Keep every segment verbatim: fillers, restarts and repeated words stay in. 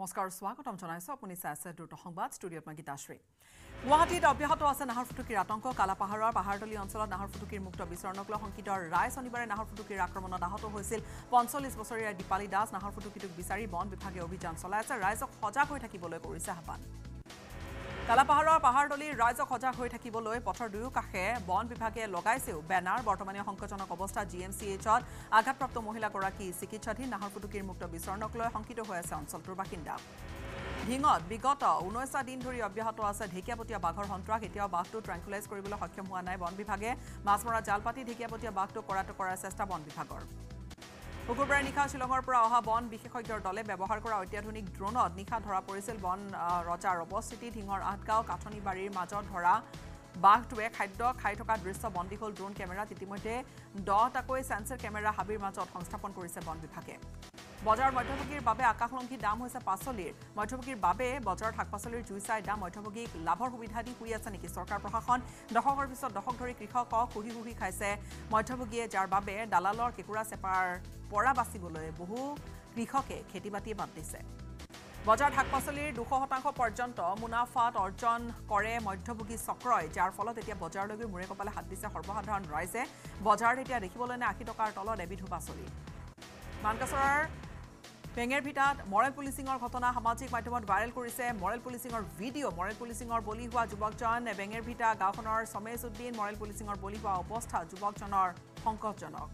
নমস্কাৰ স্বাগতম জনাইছো আপুনি চাই আছে দ্ৰুত সংবাদ ষ্টুডিঅত মই গীতাশ্ৰী গুৱাহাটীত অব্যাহত আছে নাহৰফুটুকিৰ আতংক কালাপাহাৰৰ পাহাৰতলী অঞ্চলত নাহৰফুটুকিৰ মুক্ত বিচৰণক লৈ শংকিত ৰায় শনিবাৰে নাহৰফুটুকিৰ আক্ৰমণত আহত হৈছিল পঞ্চল্লিছ বছৰীয়া দীপালী দাস নাহৰফুটুকিটোক বিচাৰি বন বিভাগে অভিযান চলাই আছে ৰাইজক সজাগ হৈ থাকিবলৈ কৰিছে আহ্বান কালাপাহাৰৰ পাহাৰতলীৰ ৰাইজক সজাগ হৈ থাকিবলৈ পথৰ দুয়ো কাষে বন বিভাগে লগাইছেও বেনাৰ বৰ্তমানে সংকটজনক অৱস্থা জি এম চি এইচত আঘাতপ্ৰাপ্ত মহিলাগৰাকী চিকিৎসাধীন নাহৰফুটুকিৰ মুক্ত বিচৰণক লৈ শংকিত হৈ আছে অঞ্চলটোৰ বাসিন্দা ঢিঙত বিগত ঊনৈছটা দিন ধৰি অব্যাহত আছে ঢেকীয়াপতীয়া বাঘৰ সন্ত্ৰাস এতিয়াও বাঘটো ট্ৰেংকুলাইজ কৰিবলৈ সক্ষম হোৱা নাই বন বিভাগে মাছমৰা জাল পাতি ঢেকীয়াপতীয়া বাঘটো কৰাটো কৰাৰ চেষ্টা বন বিভাগৰ শুকুৰবাৰে নিশা শ্বিলঙৰ পৰা অহা বন বিশেষজ্ঞৰ দলে ব্যৱহাৰ কৰা অত্যাধুনিক ড্ৰোনত নিশা ধৰা পৰিছিল বন ৰজাৰ অৱস্থিতি ঢিঙৰ আঠগাঁও কাঠনি বাৰীৰ মাজত ধৰা বাঘটোৱে খাদ্য খাই থকা দৃশ্য বন্দী হ'ল ড্ৰোন কেমেৰাত ইতিমধ্যে দহটাকৈ চেন্সৰ কেমেৰা হাবিৰ মাজত সংস্থাপন কৰিছে বন বিভাগে বজাৰ মধ্যভোগীৰ বাবে আকাশলংঘী দাম হৈছে পাচলিৰ মধ্যভোগীৰ বাবে বজাৰত শাক পাচলিৰ জুই চাই দাম মধ্যভোগীক লাভৰ সুবিধা দি শুই আছে নেকি চৰকাৰ প্ৰশাসন দশকৰ পিছত দশক ধৰি কৃষকক শুহি শুহি খাইছে মধ্যভোগীয়ে যাৰ বাবে দালালৰ কেঁকুৰা চেপাৰ পৰা বাচিবলৈ বহু কৃষকে খেতি বাতি বাদ দিছে বজাৰত শাক পাচলিৰ দুশ শতাংশ পৰ্যন্ত মুনাফাত অৰ্জন কৰে মধ্যভোগী চক্ৰই যাৰ ফলত এতিয়া বজাৰলৈকে মূৰে কপালে হাত দিছে সৰ্বসাধাৰণ ৰাইজে বজাৰত এতিয়া দেখিবলৈ নাই আশী টকাৰ তলত এবিধো পাচলি মানকাছৰৰ বেঙেৰ ভিটাত মৰেল পুলিচিঙৰ ঘটনা সামাজিক মাধ্যমত ভাইৰেল কৰিছে মৰেল পুলিচিঙৰ ভিডিঅ' মৰেল পুলিচিঙৰ বলি হোৱা যুৱকজন বেঙেৰ ভিটা গাঁওখনৰ সমেজ উদ্দিন মৰেল পুলিচিঙৰ বলি হোৱা অৱস্থা যুৱকজনৰ সংকটজনক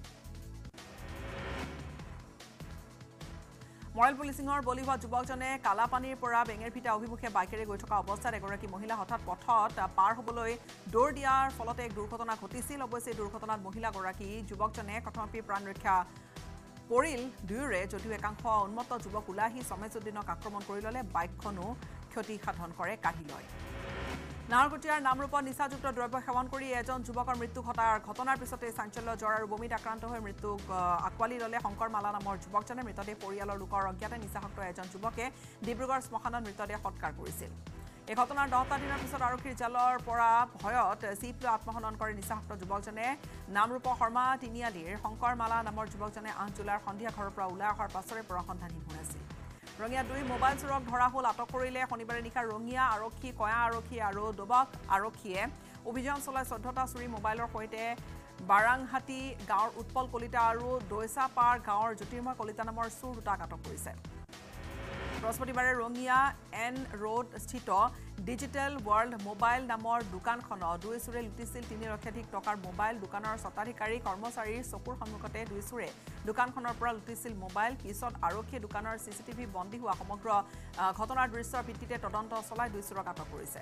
মৰেল পুলিচিঙৰ বলি হোৱা যুৱকজনে কালাপানীৰ পৰা বেঙেৰ ভিটা অভিমুখে বাইকেৰে গৈ থকা অৱস্থাত এগৰাকী মহিলা হঠাৎ পথত পাৰ হ'বলৈ দৌৰ দিয়াৰ ফলতে এক দুৰ্ঘটনা ঘটিছিল অৱশ্যে দুৰ্ঘটনাত মহিলাগৰাকী যুৱকজনে প্ৰথমে প্ৰাণ ৰক্ষা পৰিল দুয়োৰে যদিও একাংশ উন্মত্ত যুৱক ওলাই আহি সমেজউদ্দিনক আক্ৰমণ কৰি ল'লে বাইকখনো ক্ষতি সাধন কৰে কাঢ়ি লয় নাহৰকটীয়াৰ নামৰূপত নিচাযুক্ত দ্ৰব্য সেৱন কৰি এজন যুৱকৰ মৃত্যু ঘটাৰ ঘটনাৰ পিছতে চাঞ্চল্য জ্বৰ আৰু বমিত আক্ৰান্ত হৈ মৃত্যুক আঁকোৱালি ল'লে শংকৰ মালা নামৰ যুৱকজনে মৃতদেহ পৰিয়ালৰ লোকৰ অজ্ঞাতে নিচাসক্ত এজন যুৱকে ডিব্ৰুগড় শ্মশানত মৃতদেহ সৎকাৰ কৰিছিল এই ঘটনাৰ দহটা দিনৰ পিছত আৰক্ষীৰ জালৰ পৰা ভয়ত জীপ লৈ আত্মহনন কৰে নিচাসক্ত যুৱকজনে নামৰূপ শৰ্মা তিনিআলিৰ শংকৰ মালা নামৰ যুৱকজনে আঠ জুলাইৰ সন্ধিয়া ঘৰৰ পৰা ওলাই অহাৰ পাছৰে পৰা সন্ধানহীন হৈ আছিল ৰঙিয়া দুই মোবাইল চোৰক ধৰা হ'ল আটক কৰিলে শনিবাৰে নিশা ৰঙিয়া আৰক্ষী কয়া আৰক্ষী আৰু দোবাক আৰক্ষীয়ে অভিযান চলাই চৈধ্যটা চুৰি মোবাইলৰ সৈতে বাৰাংহাটী গাঁৱৰ উৎপল কলিতা আৰু দৈচাপাৰ গাঁৱৰ জ্যোতিৰ্ময় কলিতা নামৰ চুৰ দুটাক আটক কৰিছে বৃহস্পতিবাৰে ৰঙিয়া এন ৰোড স্থিত ডিজিটেল ৱৰ্ল্ড মোবাইল নামৰ দোকানখনত দুই চোৰে লুটিছিল তিনি লক্ষাধিক টকাৰ মোবাইল দোকানৰ স্বত্বাধিকাৰী কৰ্মচাৰীৰ চকুৰ সন্মুখতে দুই চোৰে দোকানখনৰ পৰা লুটিছিল মোবাইল পিছত আৰক্ষীয়ে দোকানৰ চি চি টিভি বন্দী হোৱা সমগ্ৰ ঘটনাৰ দৃশ্যৰ ভিত্তিতে তদন্ত চলাই দুই চোৰক আটক কৰিছে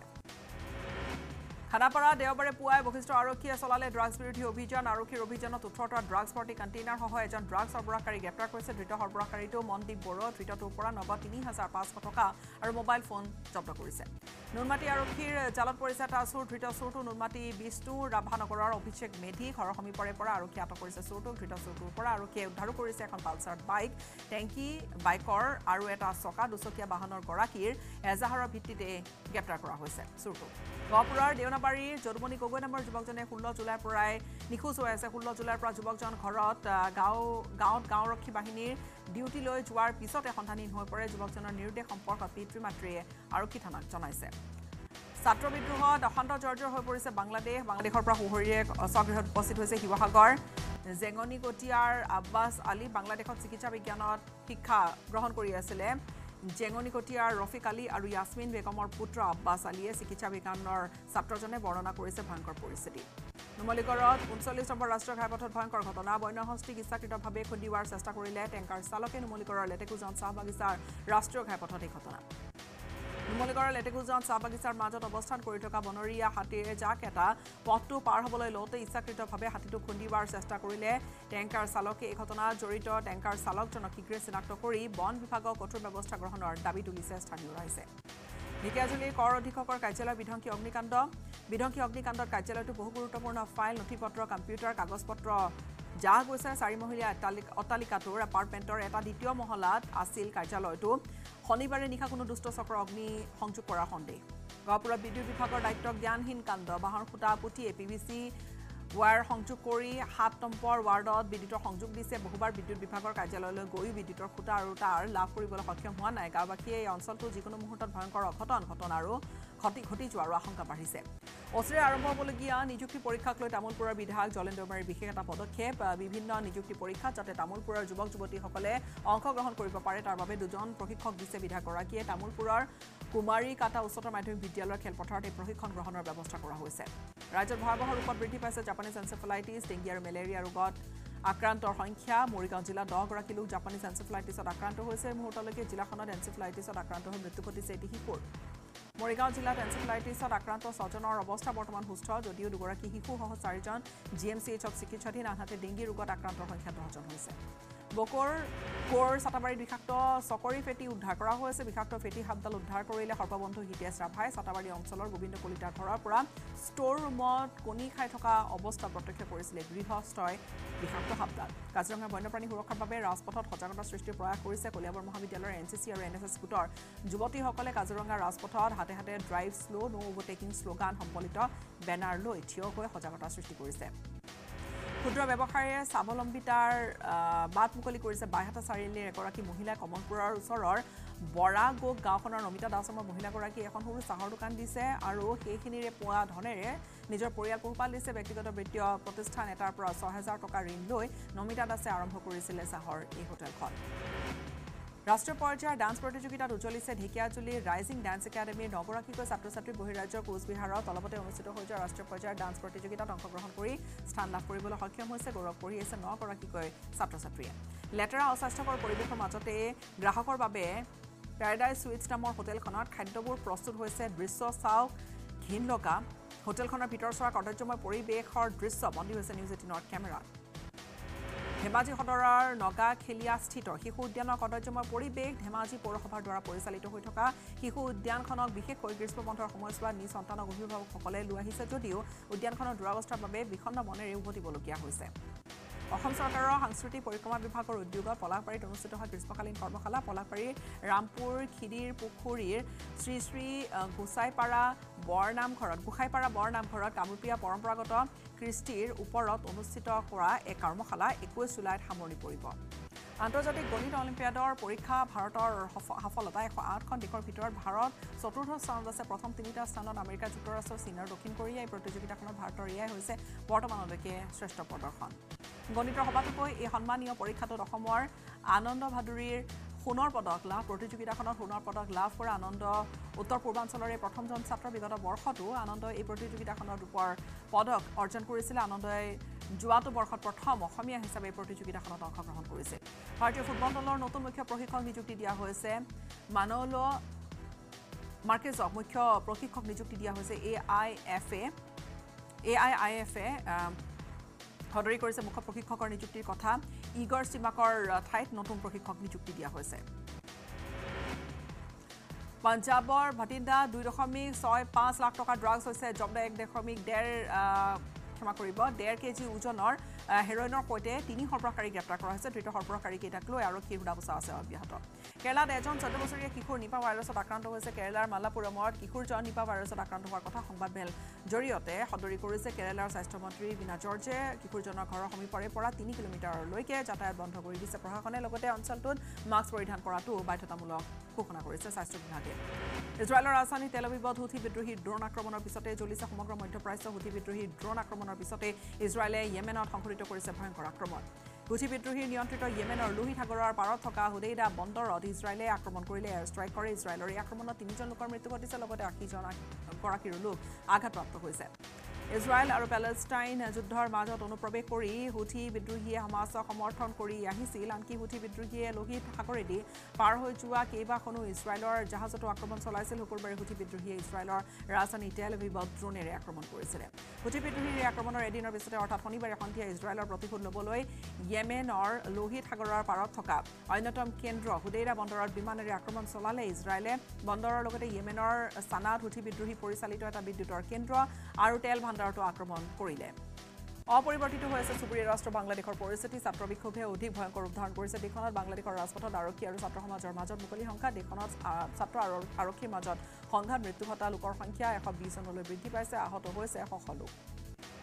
খানাপাৰা দেওবাৰে পুৱাই বশিষ্ঠ আৰক্ষীয়ে চলালে ড্ৰাগছ বিৰোধী অভিযান আৰক্ষীৰ অভিযানত ওঠৰটা ড্ৰাগছ ভৰ্তি কণ্টেইনাৰ সহ এজন ড্ৰাগছ সৰবৰাহকাৰী গ্ৰেপ্তাৰ কৰিছে ধৃত সৰবৰাহকাৰীটো মনদীপ বড়ো ধৃতটোৰ পৰা নগদ তিনি হাজাৰ পাঁচশ টকা আৰু মোবাইল ফোন জব্দ কৰিছে নুনমাটি আৰক্ষীৰ জালত পৰিছে এটা চোৰ ধৃত চোৰটো নুনমাটি বিষ্ণু ৰাভানগৰৰ অভিষেক মেধি ঘৰৰ সমীপৰে পৰা আৰক্ষীয়ে আটক কৰিছে চোৰটোক ধৃত চোৰটোৰ পৰা আৰক্ষীয়ে উদ্ধাৰো কৰিছে এখন পালচাৰ বাইক টেংকি বাইকৰ আৰু এটা চকা দুচকীয়া বাহনৰ গৰাকীৰ এজাহাৰৰ ভিত্তিতে গ্ৰেপ্তাৰ কৰা হৈছে চোৰটোক গহপুৰৰ দেওনাবাৰীৰ যদুমণি গগৈ নামৰ যুৱকজনে ষোল্ল জুলাইৰ পৰাই নিখোজ হৈ আছে ষোল্ল জুলাইৰ পৰা যুৱকজন ঘৰত গাঁও গাঁৱত গাঁওৰক্ষী বাহিনীৰ ডিউটি লৈ যোৱাৰ পিছতে সন্ধানহীন হৈ পৰে যুৱকজনৰ নিৰুদ্দেশ সম্পৰ্কত পিতৃ মাতৃয়ে আৰক্ষী থানাক জনাইছে ছাত্ৰ বিদ্ৰোহত অশান্ত জৰ্জৰ হৈ পৰিছে বাংলাদেশ বাংলাদেশৰ পৰা সুহৰীয়ে স্বগৃহত উপস্থিত হৈছে শিৱসাগৰ জেঙনিকটীয়াৰ আব্বাছ আলী বাংলাদেশত চিকিৎসা বিজ্ঞানত শিক্ষা গ্ৰহণ কৰি আছিলে জেঙনিকটীয়াৰ ৰফিক আলী আৰু ইয়াছমিন বেগমৰ পুত্ৰ আব্বাছ আলীয়ে চিকিৎসা বিজ্ঞানৰ ছাত্ৰজনে বৰ্ণনা কৰিছে ভয়ংকৰ পৰিস্থিতি নুমলীগড়ত ঊনচল্লিছ নম্বৰ ৰাষ্ট্ৰীয় ঘাইপথত ভয়ংকৰ ঘটনা বন্যহস্তীক ইচ্ছাকৃতভাৱে খুন্দিওৱাৰ চেষ্টা কৰিলে টেংকাৰ চালকে নুমলীগড়ৰ লেটেকুজন চাহ বাগিচাৰ ৰাষ্ট্ৰীয় ঘাইপথত এই ঘটনা নুমলীগড়ৰ লেটেকুজন চাহ বাগিচাৰ মাজত অৱস্থান কৰি থকা বনৰীয়া হাতীৰ জাক এটা পথটো পাৰ হ'বলৈ লওঁতে ইচ্ছাকৃতভাৱে হাতীটো খুন্দিওৱাৰ চেষ্টা কৰিলে টেংকাৰ চালকে এই ঘটনাত জড়িত টেংকাৰ চালকজনক শীঘ্ৰে চিনাক্ত কৰি বন বিভাগক কঠোৰ ব্যৱস্থা গ্ৰহণৰ দাবী তুলিছে স্থানীয় ৰাইজে ঢেকীয়াজুলিৰ কৰ অধীক্ষকৰ কাৰ্যালয় বিধ্বংসী অগ্নিকাণ্ড বিধ্বংসী অগ্নিকাণ্ডত কাৰ্যালয়টো বহু গুৰুত্বপূৰ্ণ ফাইল নথিপত্ৰ কম্পিউটাৰ কাগজপত্ৰ যাহ গৈছে চাৰিমহলীয়া অট্টালিকাটোৰ এপাৰ্টমেণ্টৰ এটা দ্বিতীয় মহলাত আছিল কাৰ্যালয়টো শনিবাৰে নিশা কোনো দুষ্ট চক্ৰ অগ্নি সংযোগ কৰাৰ সন্দেহ গহপুৰত বিদ্যুৎ বিভাগৰ দায়িত্ব জ্ঞানহীন কাণ্ড বাহন খুটা পুতিয়ে পি ভি চি ৱায়াৰ সংযোগ কৰি সাত নম্বৰ ৱাৰ্ডত বিদ্যুতৰ সংযোগ দিছে বহুবাৰ বিদ্যুৎ বিভাগৰ কাৰ্যালয়লৈ গৈ বিদ্যুতৰ খুঁটা আৰু তাৰ লাভ কৰিবলৈ সক্ষম হোৱা নাই গাঁওবাসীয়ে এই অঞ্চলটো যিকোনো মুহূৰ্তত ভয়ংকৰ অঘটন ঘটনা আৰু ক্ষতি ঘটি যোৱাৰ আশংকা বাঢ়িছে অচিৰে আৰম্ভ হ'বলগীয়া নিযুক্তি পৰীক্ষাক লৈ তামোলপুৰৰ বিধায়ক জলেন্দ্ৰ দৈমাৰীৰ বিশেষ এটা পদক্ষেপ বিভিন্ন নিযুক্তি পৰীক্ষাত যাতে তামোলপুৰৰ যুৱক যুৱতীসকলে অংশগ্ৰহণ কৰিব পাৰে তাৰ বাবে দুজন প্ৰশিক্ষক দিছে বিধায়কগৰাকীয়ে তামোলপুৰৰ কুমাৰী কাটা উচ্চতৰ মাধ্যমিক বিদ্যালয়ৰ খেলপথাৰত এই প্ৰশিক্ষণ গ্ৰহণৰ ব্যৱস্থা কৰা হৈছে ৰাজ্যত ভয়াৱহ ৰূপত বৃদ্ধি পাইছে জাপানীজ এনচেফেলাইটিছ ডেংগি আৰু মেলেৰিয়া ৰোগত আক্ৰান্তৰ সংখ্যা মৰিগাঁও জিলাত দহগৰাকী লোক জাপানীজ এনচেফেলাইটিছত আক্ৰান্ত হৈছে মুহূৰ্তলৈকে জিলাখনত এনচেফেলাইটিছত আক্ৰান্ত হৈ মৃত্যু ঘটিছে এটি শিশুৰ মৰিগাঁও জিলাত এনচেফেলাইটিছত আক্ৰান্ত ছজনৰ অৱস্থা বৰ্তমান সুস্থ যদিও দুগৰাকী শিশুসহ চাৰিজন জি এম চি এইচত চিকিৎসাধীন আনহাতে ডেংগি ৰোগত আক্ৰান্তৰ সংখ্যা দহজন হৈছে বকৰ কোৰ চাটাবাৰীত বিষাক্ত চকৰি ফেটি উদ্ধাৰ কৰা হৈছে বিষাক্ত ফেটি সাপডাল উদ্ধাৰ কৰিলে সৰ্ববন্ধু হিতেশ ৰাভাই চাটাবাৰী অঞ্চলৰ গোবিন্দ কলিতাৰ ঘৰৰ পৰা ষ্ট'ৰ ৰুমত কণী খাই থকা অৱস্থা প্ৰত্যক্ষ কৰিছিলে গৃহস্থই বিষাক্ত সাপডাল কাজিৰঙা বন্যপ্ৰাণী সুৰক্ষাৰ বাবে ৰাজপথত সজাগতা সৃষ্টিৰ প্ৰয়াস কৰিছে কলিয়াবৰ মহাবিদ্যালয়ৰ এন চি চি আৰু এন এছ এছ গোটৰ যুৱতীসকলে কাজিৰঙা ৰাজপথত হাতে হাতে drive slow' no overtaking slogan সম্বলিত বেনাৰ লৈ থিয় হৈ সজাগতা সৃষ্টি কৰিছে ক্ষুদ্ৰ ব্যৱসায়ীয়ে স্বাৱলম্বিতাৰ বাট মুকলি কৰিছে বাইহাটা চাৰিআলিৰ এগৰাকী মহিলাই কমলপুৰৰ ওচৰৰ বৰাগোগ গাঁওখনৰ নমিতা দাস নামৰ মহিলাগৰাকীয়ে এখন সৰু চাহৰ দোকান দিছে আৰু সেইখিনিৰে পোৱা ধনেৰে নিজৰ পৰিয়াল পোহপাল দিছে ব্যক্তিগত বিত্তীয় প্ৰতিষ্ঠান এটাৰ পৰা ছয় হাজাৰ টকা ঋণ লৈ নমিতা দাসে আৰম্ভ কৰিছিলে চাহৰ এই হোটেলখন ৰাষ্ট্ৰীয় পৰ্যায়ৰ ডান্স প্ৰতিযোগিতাত উজ্জ্বলিছে ঢেকিয়াজুলিৰ ৰাইজিং ডান্স একাডেমীৰ নগৰাকীকৈ ছাত্ৰ ছাত্ৰী বহিৰাজ্যৰ কোচবিহাৰত অলপতে অনুষ্ঠিত হৈ যোৱা ৰাষ্ট্ৰীয় পৰ্যায়ৰ ডান্স প্ৰতিযোগিতাত অংশগ্ৰহণ কৰি স্থান লাভ কৰিবলৈ সক্ষম হৈছে গৌৰৱ কঢ়িয়াইছে নগৰাকীকৈ ছাত্ৰ ছাত্ৰীয়ে লেতেৰা অস্বাস্থ্যকৰ পৰিৱেশৰ মাজতে গ্ৰাহকৰ বাবে পেৰাডাইজ সুইটছ নামৰ হোটেলখনত খাদ্যবোৰ প্ৰস্তুত হৈছে দৃশ্য চাওক ঘিন লগা হোটেলখনৰ ভিতৰ চোৱা কৰ্তব্যময় পৰিৱেশৰ দৃশ্য বন্দী হৈছে নিউজ এইটিনৰ কেমেৰাত ধেমাজি সদৰৰ নগা খেলিয়া স্থিত শিশু উদ্যানৰ কদৰ্যময় পৰিৱেশ ধেমাজি পৌৰসভাৰ দ্বাৰা পৰিচালিত হৈ থকা শিশু উদ্যানখনক বিশেষকৈ গ্ৰীষ্ম বন্ধৰ সময়ছোৱাত নিজ সন্তানক অভিভাৱকসকলে লৈ আহিছে যদিও উদ্যানখনৰ দুৰৱস্থাৰ বাবে বিষণ্ণ মনেৰে উভতিবলগীয়া হৈছে অসম চৰকাৰৰ সাংস্কৃতিক পৰিক্ৰমা বিভাগৰ উদ্যোগত পলাশবাৰীত অনুষ্ঠিত হোৱা গ্ৰীষ্মকালীন কৰ্মশালা পলাশবাৰীৰ ৰামপুৰ খিদিৰ পুখুৰীৰ শ্ৰী শ্ৰী গোসাইপাৰা বৰনামঘৰত গোসাইপাৰা বৰনামঘৰত কামৰূপীয়া পৰম্পৰাগত কৃষ্টিৰ ওপৰত অনুষ্ঠিত কৰা এক কৰ্মশালা একৈছ জুলাইত সামৰণি পৰিব আন্তৰ্জাতিক গণিত অলিম্পিয়াডৰ পৰীক্ষা ভাৰতৰ সফলতা এশ আঠখন দেশৰ ভিতৰত ভাৰত চতুৰ্থ স্থানত আছে প্ৰথম তিনিটা স্থানত আমেৰিকা যুক্তৰাষ্ট্ৰ চীন আৰু দক্ষিণ কোৰিয়া এই প্ৰতিযোগিতাখনত ভাৰতৰ এয়াই হৈছে বৰ্তমানলৈকে শ্ৰেষ্ঠ প্ৰদৰ্শন গণিতৰ সবাতোকৈ এই সন্মানীয় পৰীক্ষাটোত অসমৰ আনন্দ ভাদুৰীৰ সোণৰ পদক লাভ প্ৰতিযোগিতাখনত সোণৰ পদক লাভ কৰা আনন্দ উত্তৰ পূৰ্বাঞ্চলৰে প্ৰথমজন ছাত্ৰ বিগত বৰ্ষতো আনন্দই এই প্ৰতিযোগিতাখনত ৰূপৰ পদক অৰ্জন কৰিছিল আনন্দই যোৱাটো বৰ্ষত প্ৰথম অসমীয়া হিচাপে এই প্ৰতিযোগিতাখনত অংশগ্ৰহণ কৰিছিল ভাৰতীয় ফুটবল দলৰ নতুন মুখ্য প্ৰশিক্ষক নিযুক্তি দিয়া হৈছে মানৌল মাৰ্কেজক মুখ্য প্ৰশিক্ষক নিযুক্তি দিয়া হৈছে A I F A A I I F এ সদৰি কৰিছে মুখ্য প্ৰশিক্ষকৰ নিযুক্তিৰ কথা ইগৰ চিমাকৰ ঠাইত নতুন প্ৰশিক্ষক নিযুক্তি দিয়া হৈছে পঞ্জাবৰ ভাটিন্দা দুই দশমিক ছয় পাঁচ লাখ টকা ড্ৰাগছ হৈছে জব্দ এক দশমিক ডেৰ ক্ষমা কৰিব ডেৰ কেজি ওজনৰ হেৰইনৰ সৈতে তিনি সৰবৰাহকাৰী গ্ৰেপ্তাৰ কৰা হৈছে ধৃত সৰবৰাহকাৰীকেইটাক লৈ আৰক্ষীৰ সোধা-পোছা আছে অব্যাহত কেৰালাত এজন চৈধ্য বছৰীয়া কিশোৰ নিপা ভাইৰাছত আক্ৰান্ত হৈছে কেৰালাৰ মালাপুৰমত কিশোৰজন নিপা ভাইৰাছত আক্ৰান্ত হোৱাৰ কথা সংবাদমেল জৰিয়তে সদৰি কৰিছে কেৰালাৰ স্বাস্থ্যমন্ত্ৰী বীণা জৰ্জে কিশোৰজনৰ ঘৰৰ সমীপৰে পৰা তিনি কিলোমিটাৰলৈকে যাতায়াত বন্ধ কৰি দিছে প্ৰশাসনে লগতে অঞ্চলটোত মাস্ক পৰিধান কৰাটো বাধ্যতামূলক ঘোষণা কৰিছে স্বাস্থ্য বিভাগে ইজৰাইলৰ ৰাজধানী তেল আভিভত হুথি বিদ্ৰোহীৰ ড্ৰোন আক্ৰমণৰ পিছতে জ্বলিছে সমগ্ৰ মধ্যপ্ৰাচ্য হুথি বিদ্ৰোহীৰ ড্ৰোন আক্ৰমণৰ পিছতে ইজৰাইলে য়েমেনত সংঘটিত কৰিছে ভয়ংকৰ আক্ৰমণ হুথি বিদ্ৰোহীৰ নিয়ন্ত্ৰিত য়েমেনৰ লোহিত সাগৰৰ পাৰত থকা হুদেইদা বন্দৰত ইজৰাইলে আক্ৰমণ কৰিলে এয়াৰ ষ্ট্ৰাইক কৰে ইজৰাইলৰ এই আক্ৰমণত তিনিজন লোকৰ মৃত্যু ঘটিছে লগতে আশীজন গৰাকীৰো লোক আঘাতপ্ৰাপ্ত হৈছে ইজৰাইল আৰু পেলেষ্টাইন যুদ্ধৰ মাজত অনুপ্ৰৱেশ কৰি হুথি বিদ্ৰোহীয়ে হামাছক সমৰ্থন কৰি আহিছিল আনকি হুথি বিদ্ৰোহীয়ে লোহিত সাগৰেদি পাৰ হৈ যোৱা কেইবাখনো ইজৰাইলৰ জাহাজতো আক্ৰমণ চলাইছিল শুকুৰবাৰে হুথি বিদ্ৰোহীয়ে ইজৰাইলৰ ৰাজধানী তেল আভিভত ড্ৰোনেৰে আক্ৰমণ কৰিছিলে হুথি বিদ্ৰোহীৰ এই আক্ৰমণৰ এদিনৰ পিছতে অৰ্থাৎ শনিবাৰে সন্ধিয়া ইজৰাইলৰ প্ৰতিশোধ ল'বলৈ য়েমেনৰ লোহিত সাগৰৰ পাৰত থকা অন্যতম কেন্দ্ৰ হুদেইৰা বন্দৰত বিমানেৰে আক্ৰমণ চলালে ইজৰাইলে বন্দৰৰ লগতে য়েমেনৰ সানাত হুথি বিদ্ৰোহী পৰিচালিত এটা বিদ্যুতৰ কেন্দ্ৰ আৰু তেল ভাণ্ডাৰতো আক্ৰমণ কৰিলে অপৰিৱৰ্তিত হৈ আছে চুবুৰীয়া ৰাষ্ট্ৰ বাংলাদেশৰ পৰিস্থিতি ছাত্ৰ বিক্ষোভে অধিক ভয়ংকৰ ৰূপ ধাৰণ কৰিছে দেশখনত বাংলাদেশৰ ৰাজপথত আৰক্ষী আৰু ছাত্ৰ সমাজৰ মাজত মুকলি সংঘাত দেশখনত ছাত্ৰ আৰু আৰক্ষীৰ মাজত সংঘাত মৃত্যু ঘটা লোকৰ সংখ্যা এশ বিশ জনলৈ বৃদ্ধি পাইছে আহত হৈছে এশ লোক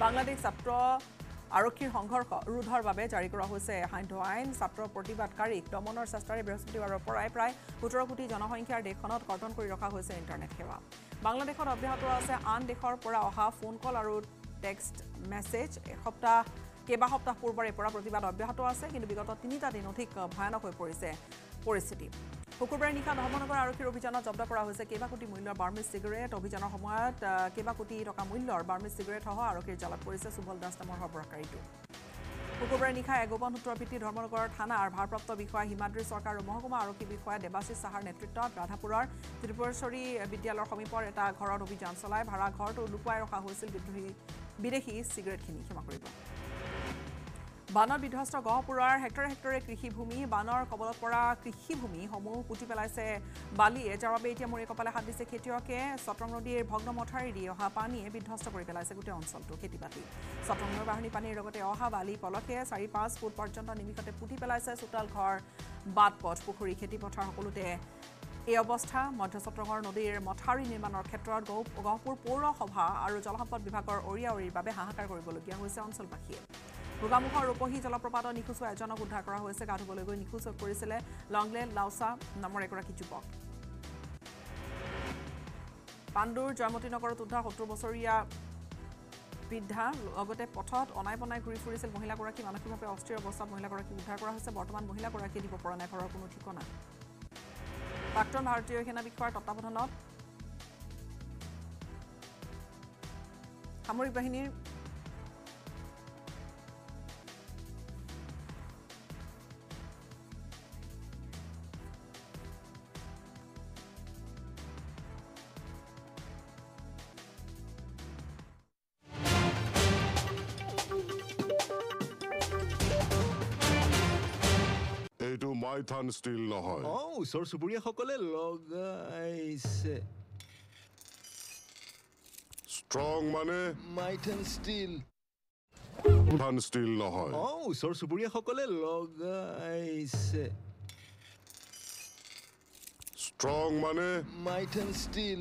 বাংলাদেশ ছাত্ৰ আৰক্ষীৰ সংঘৰ্ষ ৰোধৰ বাবে জাৰি কৰা হৈছে সান্ধ্য আইন ছাত্ৰ প্ৰতিবাদকাৰীক দমনৰ চেষ্টাৰে বৃহস্পতিবাৰৰ পৰাই প্ৰায় সোতৰ কোটি জনসংখ্যাৰ দেশখনত কৰ্তন কৰি ৰখা হৈছে ইণ্টাৰনেট সেৱা বাংলাদেশত অব্যাহত আছে আন দেশৰ পৰা অহা ফোন কল আৰু টেক্সট মেছেজ এসপ্তাহ কেইবা সপ্তাহ পূৰ্বৰে পৰা প্ৰতিবাদ অব্যাহত আছে কিন্তু বিগত তিনিটা দিন অধিক ভয়ানক হৈ পৰিছে পৰিস্থিতি শুকুৰবাৰে নিশা ধৰ্মনগৰ আৰক্ষীৰ অভিযানত জব্দ কৰা হৈছে কেইবা কোটি মূল্যৰ বাৰ্মিজ চিগাৰেট অভিযানৰ সময়ত কেইবা কোটি টকা মূল্যৰ বাৰ্মিজ চিগাৰেট সহ আৰক্ষীৰ জালত পৰিছে সুবল দাস নামৰ সৰবৰাহকাৰীটো শুকুৰবাৰে নিশা এগোপন সূত্ৰৰ ভিত্তিত ধৰ্মনগৰ থানাৰ ভাৰপ্ৰাপ্ত বিষয়া হিমাদ্ৰী চৰকাৰ আৰু মহকুমা আৰক্ষী বিষয়া দেৱাশীষ সাহাৰ নেতৃত্বত ৰাধাপুৰৰ ত্ৰিপুৰেশ্বৰী বিদ্যালয়ৰ সমীপৰ এটা ঘৰত অভিযান চলাই ভাড়া ঘৰটো লুকুৱাই ৰখা হৈছিল বিদ্ৰোহী বিদেশী চিগাৰেটখিনি ক্ষমা কৰিব বানৰ বিধ্বস্ত গহপুৰৰ হেক্টৰে হেক্টৰে কৃষিভূমি বানৰ কবলত পৰা কৃষিভূমিসমূহ পুতি পেলাইছে বালিয়ে যাৰ বাবে এতিয়া মৰি কপালে হাত দিছে খেতিয়কে চট্ৰং নদীৰ ভগ্ন মথাউৰিদি অহা পানীয়ে বিধ্বস্ত কৰি পেলাইছে গোটেই অঞ্চলটো খেতি বাতি চট্ৰং নৈৰ বাঢ়নী পানীৰ লগতে অহা বালি পলসে চাৰি পাঁচ ফুট পৰ্যন্ত নিমিষতে পুতি পেলাইছে চোতাল ঘৰ বাট পথ পুখুৰী খেতি পথাৰ সকলোতে এই অৱস্থা মধ্য চট্ৰঙৰ নদীৰ মথাউৰি নিৰ্মাণৰ ক্ষেত্ৰত গহপুৰ পৌৰসভা আৰু জলসম্পদ বিভাগৰ অৰিয়াৱৰিৰ বাবে হাহাকাৰ কৰিবলগীয়া হৈছে অঞ্চলবাসীয়ে গোগামুখৰ ৰূপহী জলপ্ৰপাতত নিখোজ এজনক উদ্ধাৰ কৰা হৈছে গা ধুবলৈ গৈ নিখোজ হৈ পৰিছিলে লংলে লাউচা নামৰ এগৰাকী যুৱক পাণ্ডুৰ জয়মতী নগৰত উদ্ধাৰ সত্তৰ বছৰীয়া বৃদ্ধা লগতে পথত অনাই বনাই ঘূৰি ফুৰিছিল মহিলাগৰাকী মানসিকভাৱে অস্থিৰ অৱস্থাত মহিলাগৰাকী উদ্ধাৰ কৰা হৈছে বৰ্তমান মহিলাগৰাকী দিব পৰা নাই ঘৰৰ কোনো ঠিকনা প্ৰাক্তন ভাৰতীয় সেনা বিষয়াৰ তত্বাৱধানত সামৰিক বাহিনীৰ এইটো মাইথান ষ্টিল নহয় অ ওচৰ চুবুৰীয়াসকলে লগাইছে ষ্ট্ৰং মানে মাইথান ষ্টিল মাইথান ষ্টিল নহয় অ ওচৰ চুবুৰীয়াসকলে লগাইছে ষ্ট্ৰং মানে মাইথান ষ্টিল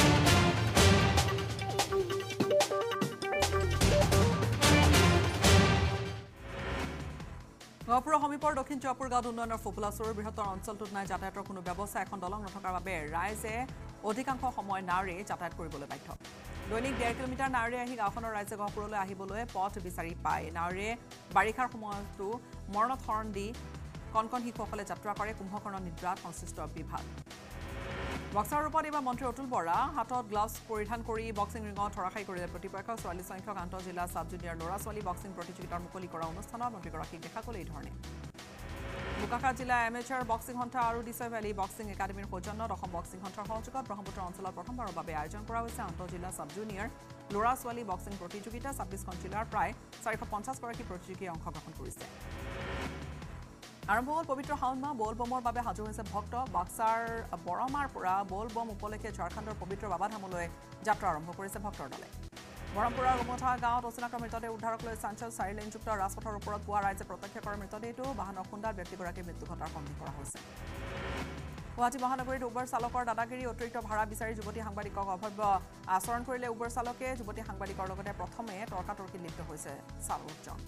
গহপুৰৰ সমীপৰ দক্ষিণ জয়পুৰ গাঁৱত উন্নয়নৰ ফোপোলা চৰুৰ বৃহত্তৰ অঞ্চলটোত নাই যাতায়াতৰ কোনো ব্যৱস্থা এখন দলং নথকাৰ বাবে ৰাইজে অধিকাংশ সময় নাৱেৰে যাতায়াত কৰিবলৈ বাধ্য দৈনিক ডেৰ কিলোমিটাৰ নাৱেৰে আহি গাঁওখনৰ ৰাইজে গহপুৰলৈ আহিবলৈ পথ বিচাৰি পায় নাৱেৰে বাৰিষাৰ সময়তো মৰণত হৰণ দি কণকণ শিশুসকলে যাত্ৰা কৰে কুম্ভকৰ্ণ নিদ্ৰাত সংশ্লিষ্ট বিভাগ বক্সাৰ ৰূপত এইবাৰ মন্ত্ৰী অতুল বৰা হাতত গ্লাভছ পৰিধান কৰি বক্সিং ৰিঙত ধৰাশায়ী কৰিলে প্ৰতিপক্ষক চৌৰাল্লিছ সংখ্যক আন্তঃ জিলা ছাব জুনিয়ৰ ল'ৰা ছোৱালী বক্সিং প্ৰতিযোগিতাৰ মুকলি কৰা অনুষ্ঠানত মন্ত্ৰীগৰাকীক দেখা গ'ল এই ধৰণে বোকাখাত জিলা এমেচাৰ বক্সিং সন্থা আৰু ডিছাই ভেলী বক্সিং একাডেমীৰ সৌজন্যত অসম বক্সিং সন্থাৰ সহযোগত ব্ৰহ্মপুত্ৰ অঞ্চলত প্ৰথমবাৰৰ বাবে আয়োজন কৰা হৈছে আন্তঃ জিলা ছাব জুনিয়ৰ ল'ৰা ছোৱালী বক্সিং প্ৰতিযোগিতা ছাব্বিছখন জিলাৰ প্ৰায় চাৰিশ পঞ্চাছগৰাকী প্ৰতিযোগীয়ে অংশগ্ৰহণ কৰিছে আৰম্ভ হ'ল পবিত্ৰ শাওণ মাহ বল বমৰ বাবে সাজু হৈছে ভক্ত বাক্সাৰ বৰমাৰ পৰা বল বম উপলক্ষে ঝাৰখণ্ডৰ পবিত্ৰ বাবাধামলৈ যাত্ৰা আৰম্ভ কৰিছে ভক্তৰ দলে বৰমপুৰৰ গোমঠা গাঁৱত অচিনাক্ত মৃতদেহ উদ্ধাৰক লৈ চাঞ্চল চাৰি লেনযুক্ত ৰাজপথৰ ওপৰত পোৱা ৰাইজে প্ৰত্যক্ষ কৰা মৃতদেহটো বাহনৰ খুন্দাত ব্যক্তিগৰাকীৰ মৃত্যু ঘটাৰ সন্দেহ কৰা হৈছে গুৱাহাটী মহানগৰীত উবৰ চালকৰ দাদাগিৰি অতিৰিক্ত ভাড়া বিচাৰি যুৱতী সাংবাদিকক অভব্য আচৰণ কৰিলে উবৰ চালকে যুৱতী সাংবাদিকৰ লগতে প্ৰথমে তৰ্কাতৰ্কিত লিপ্ত হৈছে চালকজন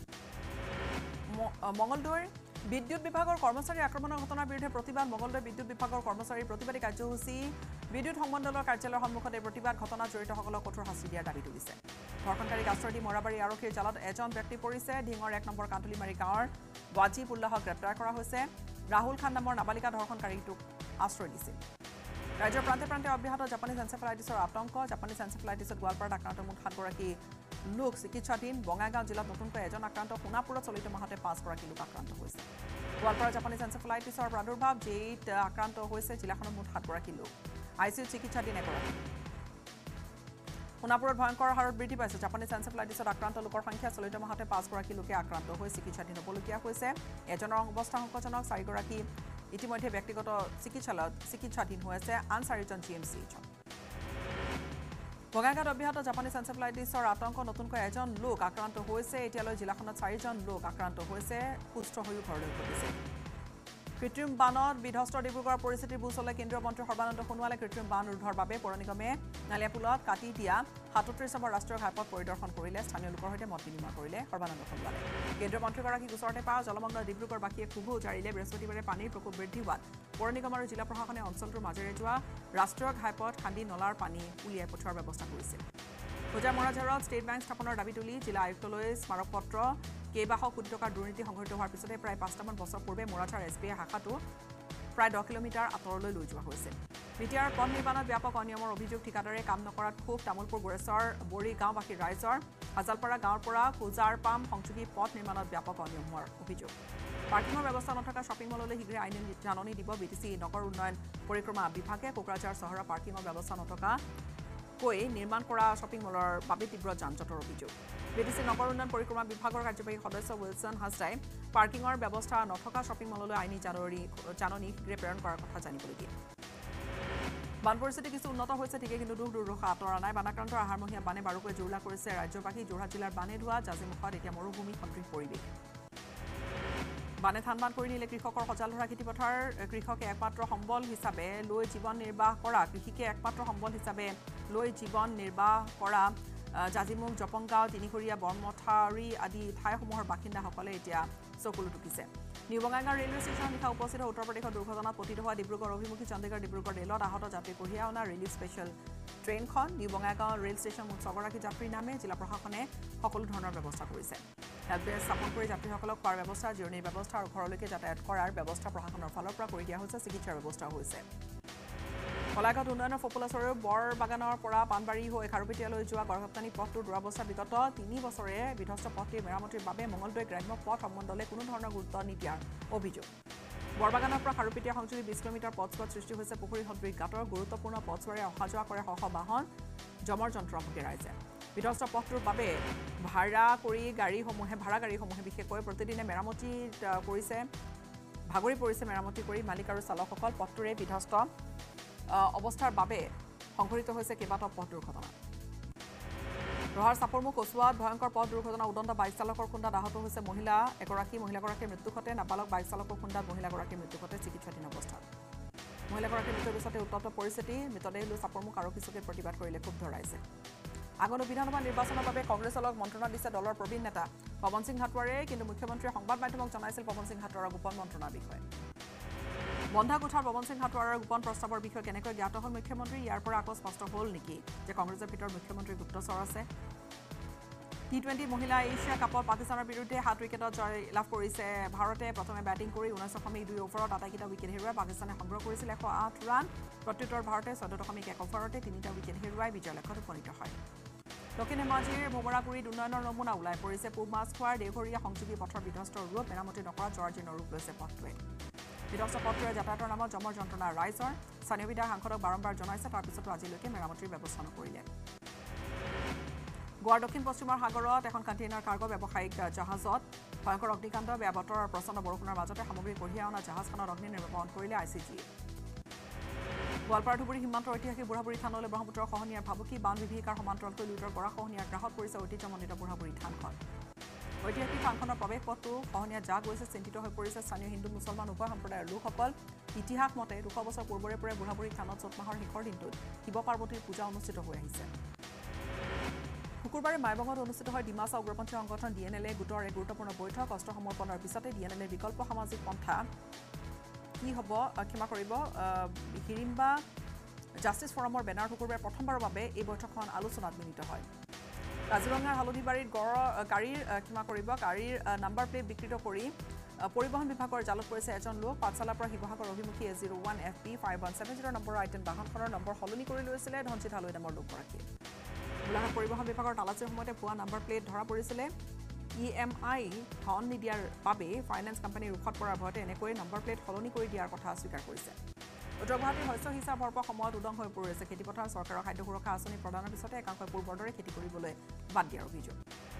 মঙলদৈৰ বিদ্যুৎ বিভাগৰ কৰ্মচাৰী আক্ৰমণৰ ঘটনাৰ বিৰুদ্ধে প্ৰতিবাদ মঙলদৈ বিদ্যুৎ বিভাগৰ কৰ্মচাৰীৰ প্ৰতিবাদী কাৰ্যসূচী বিদ্যুৎ সংমণ্ডলৰ কাৰ্যালয়ৰ সন্মুখত এই প্ৰতিবাদ ঘটনাত জড়িতসকলক কঠোৰ শাস্তি দিয়াৰ দাবী তুলিছে ধৰ্ষণকাৰীক আশ্ৰয় দি মৰাবাৰী আৰক্ষীৰ জালত এজন ব্যক্তি পৰিছে ঢিঙৰ এক নম্বৰ কান্তলিমাৰী গাঁৱৰ ৱাজিবুল্লাহক গ্ৰেপ্তাৰ কৰা হৈছে ৰাহুল খান নামৰ নাবালিকা ধৰ্ষণকাৰীটোক আশ্ৰয় দিছিল ৰাজ্যৰ প্ৰান্তে প্ৰান্তে অব্যাহত জাপানীজ এনচেফেলাইটিছৰ আতংক জাপানীজ এনচেফেলাইটিছত গোৱালপাৰাত আক্ৰান্ত মুঠ সাতগৰাকী লোক চিকিৎসাধীন বঙাইগাঁও জিলাত নতুনকৈ এজন আক্ৰান্ত সোণাপুৰত চলিত মাহতে পাঁচগৰাকী লোক আক্ৰান্ত হৈছে গোৱালপাৰা জাপানীজ এনচেফেলাইটিছৰ প্ৰাদুৰ্ভাৱ জেইত আক্ৰান্ত হৈছে জিলাখনৰ মুঠ সাতগৰাকী লোক আই চি ইউত চিকিৎসাধীন এগৰাকী সোণাপুৰত ভয়ংকৰ হাৰত বৃদ্ধি পাইছে জাপানীজ এনচেফেলাইটিছত আক্ৰান্ত লোকৰ সংখ্যা চলিত মাহতে পাঁচগৰাকী লোকে আক্ৰান্ত হৈ চিকিৎসাধীন হ'বলগীয়া হৈছে এজনৰ অৱস্থা সংকটজনক চাৰিগৰাকী ইতিমধ্যে ব্যক্তিগত চিকিৎসালয়ত চিকিৎসাধীন হৈ আছে আন চাৰিজন জি এম চি এইচত বঙাইগাঁৱত অব্যাহত জাপানীজ এনচেফেলাইটিছৰ আতংক নতুনকৈ এজন লোক আক্ৰান্ত হৈছে এতিয়ালৈ জিলাখনত চাৰিজন লোক আক্ৰান্ত হৈছে সুস্থ হৈও ঘৰলৈ উভতিছে কৃত্ৰিম বানত বিধ্বস্ত ডিব্ৰুগড়ৰ পৰিস্থিতিৰ বুচলে কেন্দ্ৰীয় মন্ত্ৰী সৰ্বানন্দ সোণোৱালে কৃত্ৰিম বান ৰোধৰ বাবে পৌৰ নিগমে নালিয়াপুলত কাটি দিয়া সাতত্ৰিশ নম্বৰ ৰাষ্ট্ৰীয় ঘাইপথ পৰিদৰ্শন কৰিলে স্থানীয় লোকৰ সৈতে মত বিনিময় কৰিলে সৰ্বানন্দ সোণোৱালে কেন্দ্ৰীয় মন্ত্ৰীগৰাকীক ওচৰতে পাই জলমগ্ন ডিব্ৰুগড়বাসীয়ে ক্ষোভো উজাৰিলে বৃহস্পতিবাৰে পানীৰ প্ৰকোপ বৃদ্ধি হোৱাত পৌৰ নিগম আৰু জিলা প্ৰশাসনে অঞ্চলটোৰ মাজেৰে যোৱা ৰাষ্ট্ৰীয় ঘাইপথ খান্দি নলাৰ পানী উলিয়াই পঠোৱাৰ ব্যৱস্থা কৰিছিল হোজাৰ মৰাঝাৰত ষ্টেট বেংক স্থাপনৰ দাবী তুলি জিলা আয়ুক্তলৈ স্মাৰক পত্ৰ কেইবাশ কোটি টকাৰ দুৰ্নীতি সংঘটিত হোৱাৰ পিছতে প্ৰায় পাঁচটামান বছৰ পূৰ্বে মৰাঝাৰ এছ বি আই শাখাটো প্ৰায় দহ কিলোমিটাৰ আঁতৰলৈ লৈ যোৱা হৈছিল বিটিআৰ পথ নিৰ্মাণত ব্যাপক অনিয়মৰ অভিযোগ ঠিকাদাৰে কাম নকৰাত ক্ষোভ তামোলপুৰ গোৰেশ্বৰ বৰী গাঁওবাসীৰ ৰাইজৰ হাজালপাৰা গাঁৱৰ পৰা কুজাৰ পাম সংযোগী পথ নিৰ্মাণত ব্যাপক অনিয়ম হোৱাৰ অভিযোগ পাৰ্কিঙৰ ব্যৱস্থা নথকা শ্বপিং মললৈ শীঘ্ৰে আইনী জাননী দিব বি টি চি নগৰ উন্নয়ন পৰিক্ৰমা বিভাগে কোকৰাঝাৰ চহৰৰ পাৰ্কিঙৰ ব্যৱস্থা নথকা কৈ নিৰ্মাণ কৰা শ্বপিং মলৰ বাবে তীব্ৰ যান-জঁটৰ অভিযোগ বি টি চি নগৰ উন্নয়ন পৰিক্ৰমা বিভাগৰ কাৰ্যবাহী সদস্য উইলছন হাছদাই পাৰ্কিঙৰ ব্যৱস্থা নথকা শ্বপিং মললৈ আইনী জাননী জাননী শীঘ্ৰে প্ৰেৰণ কৰাৰ কথা জানিবলৈ দিয়ে বান পৰিস্থিতি কিছু উন্নত হৈছে ঠিকেই কিন্তু দুখ দুৰ্দশা আঁতৰা নাই বানাক্ৰান্তৰ আহাৰমহীয়া বানে বাৰুকৈ জুৰুলা কৰিছে ৰাজ্যবাসী যোৰহাট জিলাৰ বানে ধোৱা জাজিমুখত এতিয়া মৰুভূমি সদৃশ পৰিৱেশ বানে থান বান কৰি নিলে কৃষকৰ সজাল ধৰা খেতিপথাৰ কৃষকে একমাত্ৰ সম্বল হিচাপে লৈ জীৱন নিৰ্বাহ কৰা কৃষিকে একমাত্ৰ সম্বল হিচাপে লৈ জীৱন নিৰ্বাহ কৰা জাজিমুখ জপংগাঁও তিনিখৰীয়া বৰমথাউৰি আদি ঠাইসমূহৰ বাসিন্দাসকলে এতিয়া চকুলো টুকিছে নিউ বঙাইগাঁও ৰেলৱে ষ্টেচনত নিশা উপস্থিত উত্তৰ প্ৰদেশৰ দুৰ্ঘটনাত পতিত হোৱা ডিব্ৰুগড় অভিমুখী চণ্ডীগড় ডিব্ৰুগড় ৰেলত আহত যাত্ৰী কঢ়িয়াই অনা ৰিলিফ স্পেচিয়েল ট্ৰেইনখন নিউ বঙাইগাঁও ৰেল ষ্টেচন মুঠ ছগৰাকী যাত্ৰীৰ নামে জিলা প্ৰশাসনে সকলো ধৰণৰ ব্যৱস্থা কৰিছে হেল্পডেস্ক স্থাপন কৰি যাত্ৰীসকলক খোৱাৰ ব্যৱস্থা জিৰণিৰ ব্যৱস্থা আৰু ঘৰলৈকে যাতায়াত কৰাৰ ব্যৱস্থা প্ৰশাসনৰ ফালৰ পৰা কৰি দিয়া হৈছে চিকিৎসাৰ ব্যৱস্থাও হৈছে কলাঘাট উন্নয়নৰ ফপোলাচৰৰ বৰ বাগানৰ পৰা পানবাৰী হৈ খাৰুপেটীয়ালৈ যোৱা গড়কাপ্তানি পথটোৰ দুৰৱস্থা বিগত তিনি বছৰে বিধ্বস্ত পথটিৰ মেৰামতিৰ বাবে মঙলদৈ গ্ৰাম্য পথ সম্বন্ধলৈ কোনো ধৰণৰ গুৰুত্ব নিদিয়াৰ অভিযোগ বৰবাগানৰ পৰা খাৰুপেটীয়া সংযোগী বিশ কিলোমিটাৰ পথছোৱাত সৃষ্টি হৈছে পুখুৰী সদৃশ গাঁতৰ গুৰুত্বপূৰ্ণ পথছোৱাৰে অহা যোৱা কৰে শ শ বাহন জমৰ যন্ত্ৰ ভোগে ৰাইজে বিধ্বস্ত পথটোৰ বাবে ভাড়া কৰি গাড়ীসমূহে ভাড়া গাড়ীসমূহে বিশেষকৈ প্ৰতিদিনে মেৰামতি কৰিছে ভাগৰি পৰিছে মেৰামতি কৰি মালিক আৰু চালকসকল পথটোৰে বিধ্বস্ত অৱস্থাৰ বাবে সংঘটিত হৈছে কেইবাটাও পথ দুৰ্ঘটনা ৰহাৰ চাপৰমুখ কচুৱাত ভয়ংকৰ পথ দুৰ্ঘটনা উদণ্ড বাইক চালকৰ খুন্দাত আহত হৈছে মহিলা এগৰাকী মহিলাগৰাকীৰ মৃত্যু ঘটে নাবালক বাইক চালকৰ খুন্দাত মহিলাগৰাকীৰ মৃত্যু ঘটে চিকিৎসাধীন অৱস্থাত মহিলাগৰাকীৰ মৃত্যুৰ পিছতে উত্তপ্ত পৰিস্থিতি মৃতদেহ লৈ চাপৰমুখ আৰক্ষী চকীত প্ৰতিবাদ কৰিলে ক্ষুব্ধ ৰাইজে আগন্তুক বিধানসভা নিৰ্বাচনৰ বাবে কংগ্ৰেছক মন্ত্ৰণা দিছে দলৰ প্ৰবীণ নেতা পৱন সিং হাটোৱাৰে কিন্তু মুখ্যমন্ত্ৰীয়ে সংবাদ মাধ্যমক জনাইছিল পৱন সিং হাটোৱাৰৰ গোপন মন্ত্ৰণাৰ বিষয়ে বন্ধা কোঠাত পৱন সিং হাটোৱাৰৰ গোপন প্ৰস্তাৱৰ বিষয়ে কেনেকৈ জ্ঞাত হ'ল মুখ্যমন্ত্ৰী ইয়াৰ পৰা আকৌ স্পষ্ট হ'ল নেকি যে কংগ্ৰেছৰ ভিতৰত মুখ্যমন্ত্ৰীৰ গুপ্তচৰ আছে টি টুৱেণ্টি মহিলা এছিয়া কাপত পাকিস্তানৰ বিৰুদ্ধে সাত উইকেটত জয় লাভ কৰিছে ভাৰতে প্ৰথমে বেটিং কৰি ঊনৈছ দশমিক দুই অভাৰত আটাইকেইটা উইকেট হেৰুৱাই পাকিস্তানে সংগ্ৰহ কৰিছিল এশ আঠ ৰান প্ৰত্যুত্তৰ ভাৰতে চৈধ্য দশমিক এক অভাৰতে তিনিটা উইকেট হেৰুৱাই বিজয় লক্ষ্যত উপনীত হয় দক্ষিণ ধেমাজিৰ ভোমৰাগুৰিত উন্নয়নৰ নমুনা ওলাই পৰিছে পূব মাছখোৱাৰ দেওঘৰীয়া সংযোগী পথৰ বিধ্বস্ত ৰূপ মেৰামতি নকৰা জৰ্জীৰ্ণ ৰূপ লৈছে পথটোৱে বিধ্বস্ত পথটোৱে যাতায়াতৰ নামত জমৰ যন্ত্ৰণা ৰাইজৰ স্থানীয় বিধায়ক সাংসদক বাৰম্বাৰ জনাইছে তাৰপিছতো আজিলৈকে মেৰামতিৰ ব্যৱস্থা নকৰিলে গোৱাৰ দক্ষিণ পশ্চিমৰ সাগৰত এখন কণ্টেইনাৰ কাৰ্গো ব্যৱসায়িক জাহাজত ভয়ংকৰ অগ্নিকাণ্ড বেয়া বতৰ আৰু প্ৰচণ্ড বৰষুণৰ মাজতে সামগ্ৰী কঢ়িয়াই অনা জাহাজখনত অগ্নি নিৰ্বাপন কৰিলে আই চি জিয়ে গোৱালপাৰা ধুবুৰী সীমান্তৰ ঐতিহাসিক বুঢ়াবুঢ়ী থানলৈ ব্ৰহ্মপুত্ৰৰ খহনীয়াৰ ভাবুকি বান বিভীষিকাৰ সমান্তৰালকৈ লুইতৰ গৰা খহনীয়াৰ গ্ৰাহত পৰিছে ঐতিহ্যমণ্ডিত বুঢ়াবুঢ়ী থানখন ঐতিহাসিক থানখনৰ প্ৰৱেশ পথটো খহনীয়াত যা গৈছে চিন্তিত হৈ পৰিছে স্থানীয় হিন্দু মুছলমান উভয় সম্প্ৰদায়ৰ লোকসকল ইতিহাস মতে দুশ বছৰ পূৰ্বৰে পৰাই বুঢ়াবুঢ়ী থানত চ'ত মাহৰ শেষৰ দিনটোত শিৱ পাৰ্বতীৰ পূজা অনুষ্ঠিত হৈ আহিছে শুকুৰবাৰে মাইবঙত অনুষ্ঠিত হয় ডিমাছা উগ্ৰপন্থী সংগঠন ডি এন এল এ গোটৰ এক গুৰুত্বপূৰ্ণ বৈঠক অস্ত্ৰ সমৰ্পণৰ পিছতে ডি এন এল এৰ বিকল্প সামাজিক পন্থা কি হ'ব ক্ষমা কৰিব হিৰিম্বা জাষ্টিছ ফৰামৰ বেনাৰ শুকুৰবাৰে প্ৰথমবাৰৰ বাবে এই বৈঠকখন আলোচনাত মিলিত হয় কাজিৰঙাৰ হালধিবাৰীত গড় গাড়ীৰ ক্ষমা কৰিব গাড়ীৰ নাম্বাৰ প্লেট বিকৃত কৰি পৰিবহণ বিভাগৰ জালত পৰিছে এজন লোক পাঠশালাৰ পৰা শিৱসাগৰ অভিমুখী A zero' one F P five one seven zero' নম্বৰৰ আইটেন বাহনখনৰ নম্বৰ সলনি কৰি লৈছিলে ধনচিত হালৈ নামৰ লোকগৰাকীয়ে গোলাঘাট পৰিবহণ বিভাগৰ তালাচীৰ সময়তে ভুৱা নাম্বাৰ প্লেট ধৰা পৰিছিলে ই এম আই ধন নিদিয়াৰ বাবে ফাইনেন্স কোম্পানীৰ ৰোষত পৰাৰ ভয়তে এনেকৈ নম্বৰ প্লেট সলনি কৰি দিয়াৰ কথা স্বীকাৰ কৰিছে উত্তৰ গুৱাহাটীৰ শস্য সিঁচা ভৰপৰ সময়ত উদং হৈ পৰিছে খেতিপথাৰ চৰকাৰৰ খাদ্য সুৰক্ষা আঁচনি প্ৰদানৰ পিছতে একাংশই পূৰ্বৰ দৰে খেতি কৰিবলৈ বাদ দিয়াৰ অভিযোগ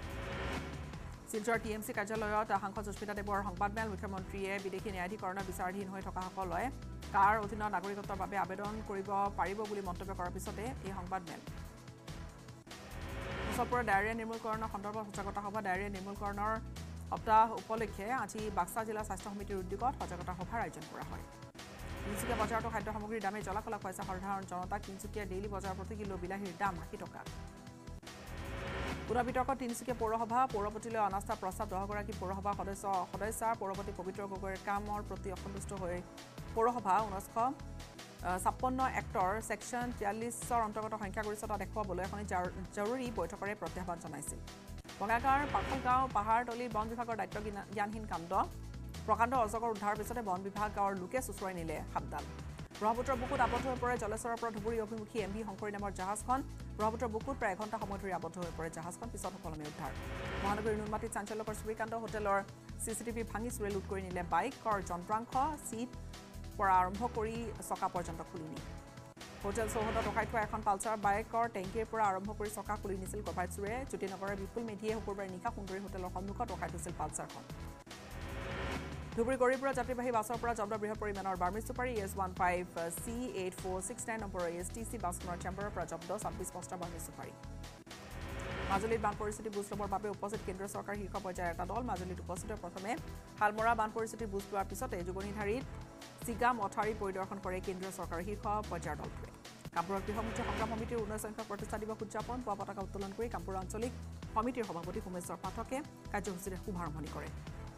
শিলচৰ টি এম চি কাৰ্যালয়ত সাংসদ সুস্মিতা দেৱৰ সংবাদমেল মুখ্যমন্ত্ৰীয়ে বিদেশী ন্যায়াধীকৰণৰ বিচাৰাধীন হৈ থকাসকলে কাৰ অধীনত নাগৰিকত্বৰ বাবে আবেদন কৰিব পাৰিব বুলি মন্তব্য কৰাৰ পিছতে এই সংবাদমেল মুছলপুৰৰ ডায়েৰিয়া নিৰ্মূলকৰণৰ সন্দৰ্ভত সজাগতা সভা ডায়েৰিয়া নিৰ্মূলকৰণৰ সপ্তাহ উপলক্ষে আজি বাক্সা জিলা স্বাস্থ্য সমিতিৰ উদ্যোগত সজাগতা সভাৰ আয়োজন কৰা হয় তিনিচুকীয়া বজাৰতো খাদ্য সামগ্ৰীৰ দামে জলাকলা খুৱাইছে সাধাৰণ জনতাক তিনিচুকীয়া ডেইলি বজাৰ প্ৰতি কিলো বিলাহীৰ দাম আশী টকা পুৰা বিতৰ্কত তিনিচুকীয়া পৌৰসভা পৌৰপতিলৈ অনাস্থা প্ৰস্তাৱ দহগৰাকী পৌৰসভা সদস্য সদস্য পৌৰপতি পবিত্ৰ গগৈৰ কামৰ প্ৰতি অসন্তুষ্ট হৈ পৌৰসভা ঊনৈছশ ছাপন্ন এক্টৰ ছেকশ্যন তিয়াল্লিছৰ অন্তৰ্গত সংখ্যাগৰিষ্ঠতা দেখুৱাবলৈ এখন জৰুৰী বৈঠকৰে প্ৰত্যাহ্বান জনাইছিল বঙাইগাঁৱৰ পাখলগাঁও পাহাৰতলীৰ বন বিভাগৰ দায়িত্ব জ্ঞানহীন কাণ্ড প্ৰকাণ্ড অজগৰ উদ্ধাৰৰ পিছতে বন বিভাগৰ লোকে চুচুৰাই নিলে সাপডাল ব্ৰহ্মপুত্ৰৰ বুকুত আবদ্ধ হৈ পৰে জলেশ্বৰৰ পৰা ধুবুৰী অভিমুখী এম ভি শংকৰী নামৰ জাহাজখন ব্ৰহ্মপুত্ৰৰ বুকুত প্ৰায় এঘণ্টা সময় ধৰি আবদ্ধ হৈ পৰে জাহাজখন পিছত সুকলমে উদ্ধাৰ মহানগৰীৰ নুনমাটিত চাঞ্চল্যকৰ চুৰিকাণ্ড হোটেলৰ চি চি টিভি ভাঙি চুৰে লুট কৰি নিলে বাইকৰ যন্ত্ৰাংশ চিট পৰা আৰম্ভ কৰি চকা পৰ্যন্ত খুলি নি হোটেল চৌহদত ৰখাই থোৱা এখন পালচাৰ বাইকৰ টেংকিৰ পৰা আৰম্ভ কৰি চকা খুলি নিছিল কভাইট চুৰে জ্যোতিনগৰৰ বিপুল মেধিয়ে শুকুৰবাৰে নিশা সুন্দৰী হোটেলৰ সন্মুখত ৰখাই থৈছিল পালচাৰখন ধুবুৰী গৌৰীপুৰা যাত্ৰীবাহী বাছৰ পৰা জব্দ বৃহৎ পৰিমাণৰ বাৰ্মিজ চুপাৰী S one five C eight four six nine নম্বৰৰ এছ টি চি বাছখনৰ চেম্বাৰৰ পৰা জব্দ ছাব্বিছ বস্তা বাৰ্মিজ চুপাৰী মাজুলীত বান পৰিস্থিতি বুজ ল'বৰ বাবে উপস্থিত কেন্দ্ৰীয় চৰকাৰ শীৰ্ষ পৰ্যায়ৰ এটা দল মাজুলীত উপস্থিত প্ৰথমে হালমৰা বান পৰিস্থিতিৰ বুজ লোৱাৰ পিছতে যুগনিধাৰীত চিগা মথাউৰি পৰিদৰ্শন কৰে কেন্দ্ৰীয় চৰকাৰৰ শীৰ্ষ পৰ্যায়ৰ দলটোৱে কামপুৰৰ গৃহমুক্ত সংগ্ৰাম সমিতিৰ ঊনৈছ সংখ্যক প্ৰতিষ্ঠা দিৱস উদযাপন পুৱা পতাকা উত্তোলন কৰি কামপুৰ আঞ্চলিক সমিতিৰ সভাপতি সোমেশ্বৰ পাঠকে কাৰ্যসূচীৰে শুভাৰম্ভণি কৰে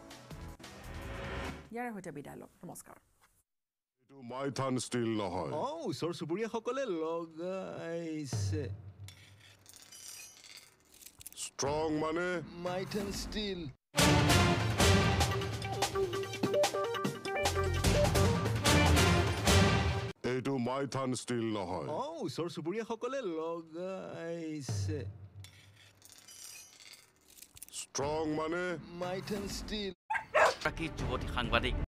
ইয়াৰে সৈতে বিদায় লওক নমস্কাৰ এইটো মাইথান ষ্টিল নহয় অ ওচৰ চুবুৰীয়াসকলে লগাইছে ষ্ট্ৰং মানে মাইথান ষ্টিল এইটো মাইথান ষ্টিল নহয় অ ওচৰ চুবুৰীয়াসকলে লগাইছে ষ্ট্ৰং মানে মাইথান ষ্টিল যুৱতী সাংবাদিক